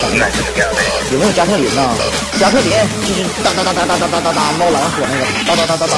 有没有加特林呢？加特林就是哒哒哒哒哒哒哒哒哒猫蓝火那个哒哒哒哒哒。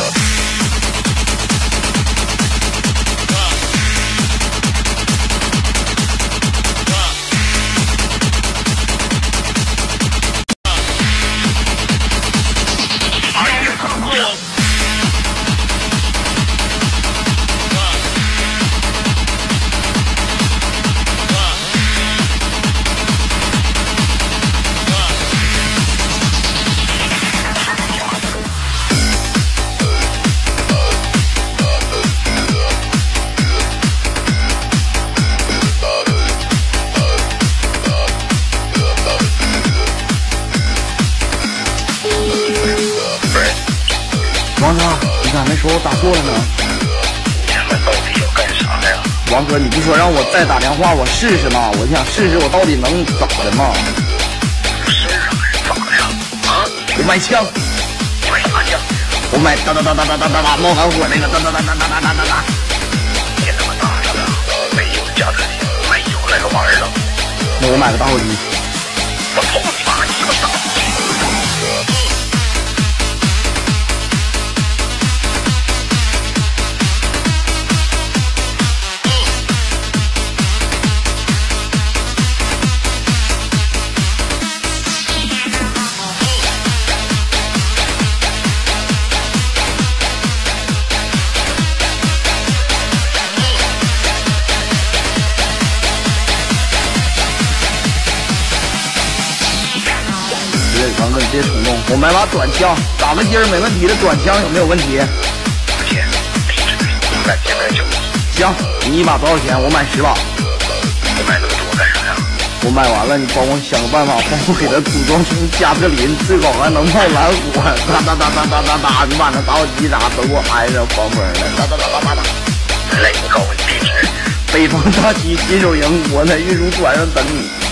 王哥，你咋没说我打错了呢？ 你们到底要干啥呀？ 王哥，你不说让我再打电话我试试吗？我想试试我到底能咋的吗？ 试啊，咋的呀？啊？ 我买枪。 你买啥枪？ 我买哒哒哒哒哒哒哒哒冒蓝火那个哒哒哒哒哒哒哒哒哒。 你他妈大着了，没有加特林，没有那个玩意儿了。 那我买个打火机。 我操你妈！你个傻逼！ 王哥，你别冲动，我买把短枪，打个筋儿没问题的，短枪有没有问题？ 不行，咱见面就行，你一把多少钱？我买10把。 我买那么多干啥呀？ 我买完了，你帮我想个办法，帮我给它组装成加特林，最好还能冒蓝火，哒哒哒哒哒哒哒，你把那打火机啥都给我安上，防风的，哒哒哒哒哒哒。 来，我告诉你地址， 北方大旗新手营，我在运输船上等你。